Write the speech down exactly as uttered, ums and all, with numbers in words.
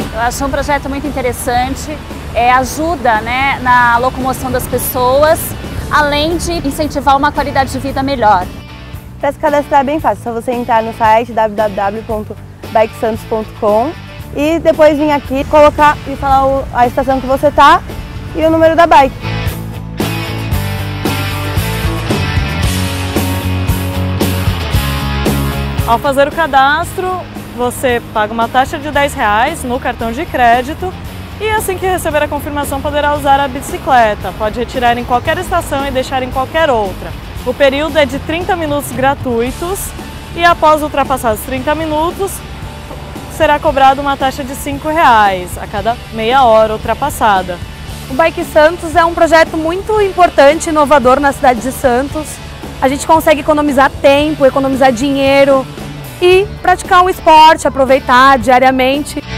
Eu acho um projeto muito interessante, é, ajuda, né, na locomoção das pessoas, além de incentivar uma qualidade de vida melhor. Para se cadastrar é bem fácil, é só você entrar no site w w w ponto bike santos ponto com e depois vir aqui, colocar e falar o, a estação que você está e o número da bike. Ao fazer o cadastro, você paga uma taxa de dez reais no cartão de crédito e assim que receber a confirmação poderá usar a bicicleta. Pode retirar em qualquer estação e deixar em qualquer outra. O período é de trinta minutos gratuitos e após ultrapassar os trinta minutos será cobrada uma taxa de cinco reais a cada meia hora ultrapassada. O Bike Santos é um projeto muito importante e inovador na cidade de Santos. A gente consegue economizar tempo, economizar dinheiro e praticar um esporte, aproveitar diariamente.